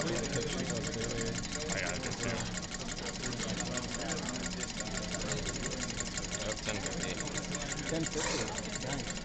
pictures of it earlier. I got it too. Oh, 10:50. 10:50. Nice.